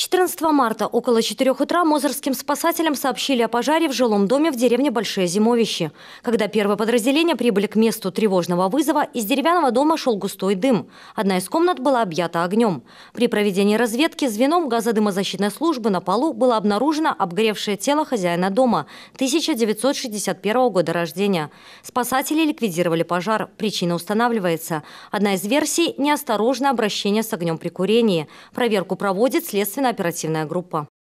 14 марта около 4 утра мозырским спасателям сообщили о пожаре в жилом доме в деревне Большие Зимовищи. Когда первые подразделения прибыли к месту тревожного вызова, из деревянного дома шел густой дым. Одна из комнат была объята огнем. При проведении разведки звеном газодымозащитной службы на полу было обнаружено обгоревшее тело хозяина дома 1961 года рождения. Спасатели ликвидировали пожар. Причина устанавливается. Одна из версий – неосторожное обращение с огнем при курении. Проверку проводит следственно-оперативная группа.